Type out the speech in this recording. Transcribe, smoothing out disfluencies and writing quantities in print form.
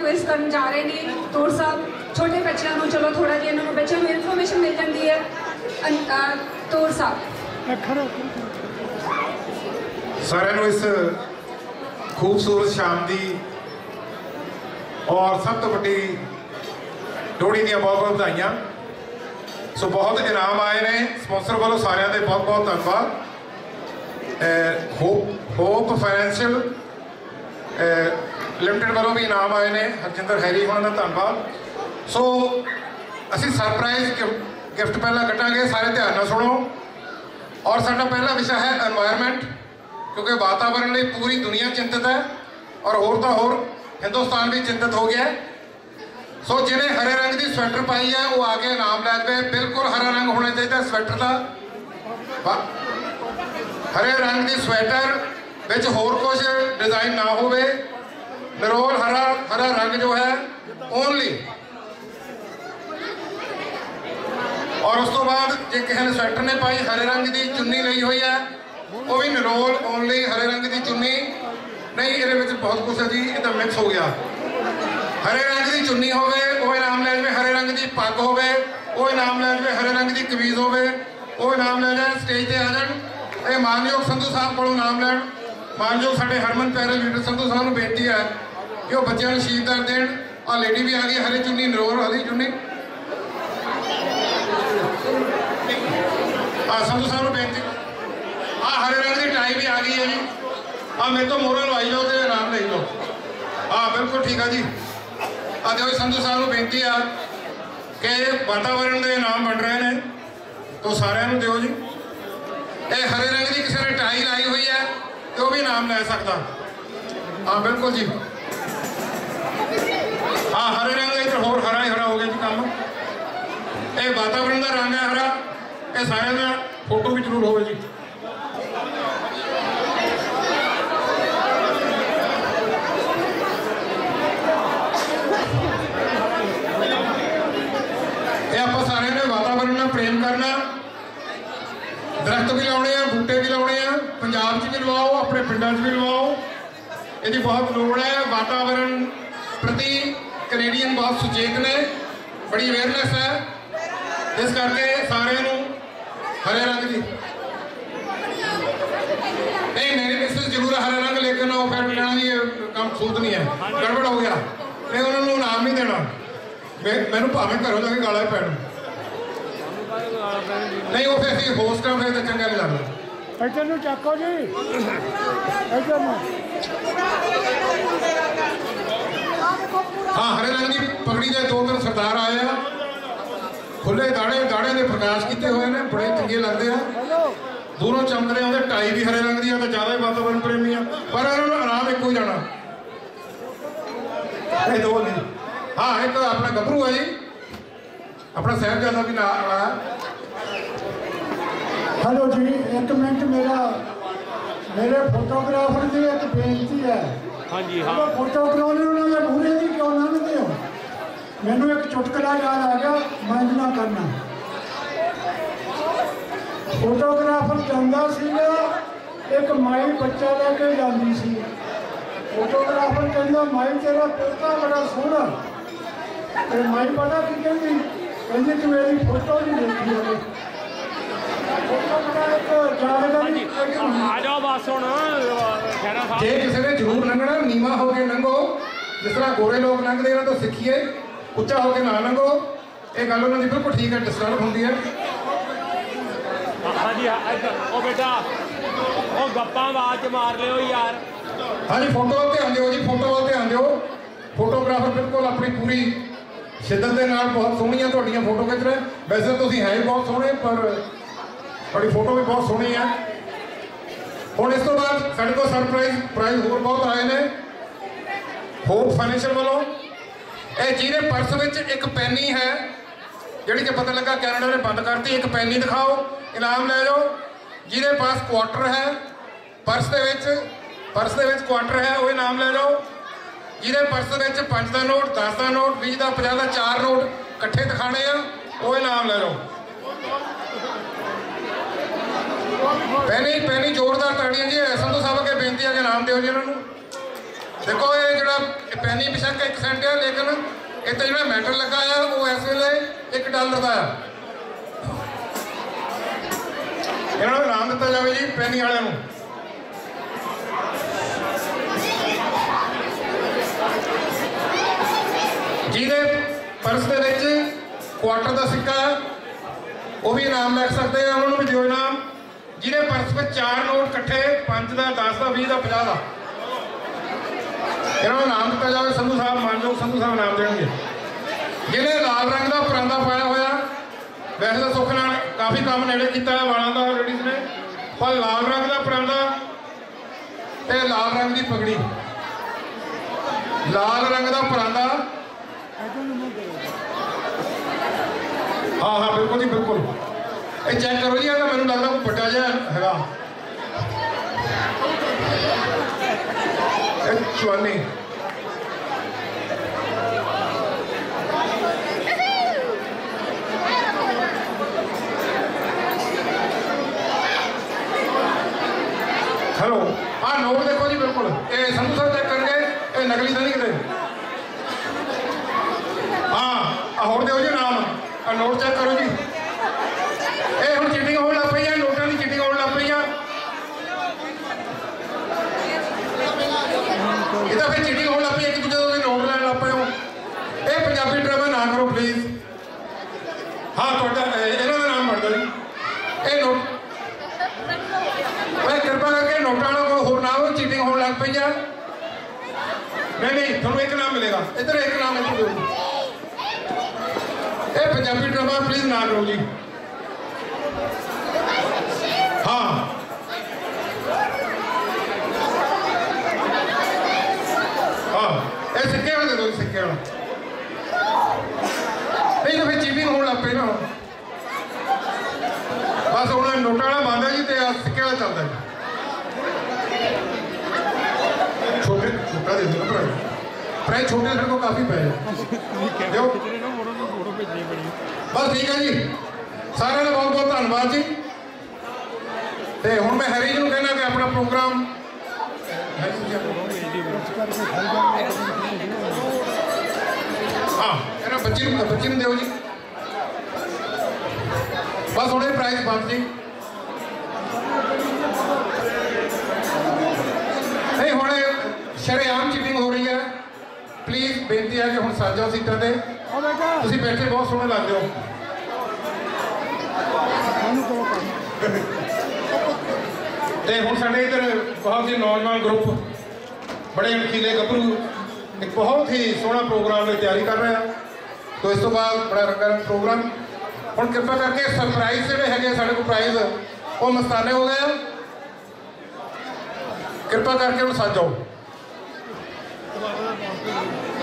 Quiz करन जा रहे हैं तोड़ साहब। छोटे बच्चों को चलो थोड़ा जिहा इन्हां नूं बच्चों को इन्फॉर्मेशन मिल जाती है। तोड़ साहब सारे इस खूबसूरत शाम की और सब तो वड्डी लोहड़ी दी बहुत बहुत बधाइयां। सो बहुत इनाम आए ने स्पॉन्सर वालों सारिਆਂ ਦੇ बहुत बहुत धन्यवाद। होप फाइनेंशियल लिमिटेड वालों भी इनाम आए ने हरजिंदर हैरी होना का धन्यवाद। सो असी सरप्राइज गिफ्ट पहला कटांगे, सारे ध्यान नाल सुनो। और साडा पहला विषय है एनवायरनमेंट, क्योंकि वातावरण लिए पूरी दुनिया चिंतित है और होर तो होर हिंदुस्तान भी चिंतित हो गया है। सो जिन्हें हरे रंग की स्वेटर पाई है वो आके इनाम लै जाए। बिल्कुल हरा रंग होना चाहिए स्वेटर का। हरे रंग की स्वेटर विच होर कुछ डिजाइन ना होवे, निरोल हरा हरा रंग जो है ओनली। और उस तो बाद जो किसी ने स्वेटर ने पाई हरे रंग की चुन्नी ली हुई है वो भी निरोल ओनली हरे रंग की चुन्नी नहीं। ये बहुत कुछ है जी, ये तो मिक्स हो गया। हरे रंग की चुन्नी होवे वो इनाम लै जाए, हरे रंग की पग होवे वो इनाम लै जाए, हरे रंग की कमीज होवे वो इनाम लै जाए। स्टेज पर आ जाए ये मानयोग संधू साहब को इनाम लैन। मानयोग साढ़े हरमन प्यारे लीडर संधू साहब को बेनती है कि वो बच्चों को शहीदार देन। आ लेडी भी आ गई हरी चुन्नी निरोल हरी चुन्नी। संधू साहब को बेनती आ हरे रंग की टाई भी आ गई है जी। मेरे तो मोहर लवाई लो तो इनाम ले लो। हाँ बिल्कुल ठीक है जी। देखो संधू साहब को बेनती है कि वातावरण के इनाम बन रहे हैं तो सारे दो जी। ये हरे रंग की किसी ने टाई लाई हुई है तो भी इनाम ले सकता। हाँ बिल्कुल जी। हाँ हरे रंग का होर हरा ही हरा हो गया जी काम। ये वातावरण का रंग है हरा। ये सारे का फोटो भी जरूर हो जी। आप सारे ने वातावरण में प्रेम करना, दरख्त भी लाने हैं, बूटे भी लाने हैं, पंजाब च भी लवाओ, अपने पिंडों भी लवाओ। इसकी बहुत लोड़ है। वातावरण प्रति कैनेडियन बहुत सुचेत ने, बड़ी अवेयरनेस है। इस करके सारे हरे रंग की नहीं मेरी मिसेस जरूर हरा रंग लेकिन वो फिर लेना जी काम सूत नहीं है, गड़बड़ हो गया। मैं उन्होंने इनाम नहीं देना। मैनू भावें घरों जाके गाला ही पैना नहीं। वो फिर असं होस्ट हाँ फिर तो चंगा नहीं लगता। इधर नूं चको जी, इधर नूं। हाँ हरे रंग की पगड़ी के दो तीन सरदार आए हैं, खुले दाड़े दाड़े के प्रकाश किए हुए हैं, बड़े चंगे लगते हैं। दोनों चमकते हैं। टाई भी हरे रंग की है तो ज़्यादा ही वातावरण प्रेमी है। पर उन्होंने आराम एक ही जाना दो नहीं। हाँ एक अपना गभरू है जी, अपना साहिबजादा भी नाल आया। हेलो जी एक मिनट मेरे फोटोग्राफर की एक बेनती है। हाँ जी हाँ फोटोग्राफर उन्होंने मूहरे की क्यों लंघते हो। मैनू एक चुटकला याद आ गया, मैं ना करना। फोटोग्राफर जाता सीगा, एक माई बच्चा लेके जाती सी। फोटोग्राफर कहता माई तेरा पोता बड़ा सोहना। माई पता की कहती तू मेरी फोटो नहीं देखी है। जे किसी ने जरूर लंघना नीवा होकर लंघो, जिस तरह गोरे लोग लंघते हैं तो सीखिए, उच्चा होकर ना लंघो। ये गल उन्होंने बिल्कुल ठीक है, डिस्टर्ब होती है। हाँ जी ओ बेटा ओ गप्पा आवाज मार लियो यार। हाँ जी फोटो वाल ध्यान दो जी, फोटो वाल ध्यान दो। फोटोग्राफर बिल्कुल अपनी पूरी शिद्दत के नाल बहुत सोहणियां तुहाडियां फोटो खिंच रहे। वैसे तो तुसीं है ही बहुत सोहणे, पर तुहाडी फोटो भी बहुत सोहनी है। हुण इस तो बाद साडे कोल सरप्राइज प्राइज होर बहुत आए ने होप फाइनेंशियल वालों। ये जिहदे पर्स विच एक पैनी है जिहड़ी कि पता लगा कैनेडा ने बंद करती, एक पैनी दिखाओ इनाम ले जाओ। जिहदे पास क्वार्टर है पर्स दे विच क्वार्टर है वो इनाम ले जाओ। जिहदे पर्स विच 5 का नोट 10 का नोट 20 का 50 का 4 नोट इकट्ठे दिखाने आ वो इनाम ले लो। पैनी पैनी जोरदार ताड़ियां जी। संधू साहब के बेनती है कि इनाम दो जी इन्होंने। देखो ये जो पैनी बेशक 1 सेंट है, लेकिन इतना जो मैटर लगा है वो इस वे $1 का है। इन्होंने नाम दिता जाए जी पैनी वाले नूं। जिहदे पर्स के क्वार्टर का सिक्का है वो भी इनाम लग सकते हैं, उन्होंने भी दिओ इनाम। जिहदे पर्स में 4 नोट कट्ठे 5 का 10 का 20 का 50 का इन्होंने नाम दिता जाए। संधू साहब मानयोग संधू साहब नाम देंगे। जिन्हें लाल रंग का परांदा पाया होया, वैसे तो सुख नाल काफ़ी काम नेड़े किया है वालों का लेडीज़ ने, पर लाल रंग का परांदा ते लाल रंग की पगड़ी, लाल रंग का परांदा। हाँ हाँ बिल्कुल जी बिल्कुल। ये चेक करो जी, मैंने लगता कोई बड़ा जहा है चुआनी। हेलो हाँ नोट देखो जी बिल्कुल, ये संधू साहब चेक करके ये नकली तो नहीं किते। हाँ होर दो जी नाम, नोट चेक करो जी। ये हम चीटिंग होने लग पई है, नोटां की चीटिंग होने लग पई है। ये तो फिर चीटिंग होने लग पई, एक दूसरे के नोट लैन लग पे हो। ये पंजाबी ड्रामा ना करो प्लीज़। हाँ थोड़ा इन्हों का नाम बढ़ता जी। ये नोट मैं कृपा करके नोटा को होर ना हो, चीटिंग होने लग पई है। नहीं थोड़ा एक नाम मिलेगा, इधर एक नाम इधर दो। ये पंजाबी ड्रामा प्लीज़ ना करो जी। हाँ हाँ ये सिक्के वाला दे दो, सिक्के वाला। नहीं तो फिर चीटिंग होने लग पई ना। बस उन्होंने नोटा वाला बंद है जी, तो सिक्के वाला चलता है। छोटे छोटा दे दो ना प्राइस छोटे सर को काफ़ी पै जाओ। बस ठीक है जी, सारे का बहुत बहुत धन्यवाद जी। तो हुण मैं हैरी जी नूं कहना कि अपना प्रोग्राम हाँ इन्हें बच्ची नूं दिओ जी। बस हुणे प्राइस बंद जी। नहीं हुणे शरेआम चीटिंग हो रही है। प्लीज़ बेनती है कि हुण सज जाओ सीटां ते, तुसीं बैठे बहुत सोहणे लगदे हो। तो हुण साडे इधर बहुत ही नौजवान ग्रुप बड़े अणखीले गभरू एक बहुत ही सोहना प्रोग्राम की तैयारी कर रहे हैं। तो इस तो बाद बड़ा रंगारंग प्रोग्राम। हुण कृपा करके सरप्राइज जोड़े है साढ़े को प्राइज वो मस्ताने हो गए। कृपा करके हुण सज जाओ।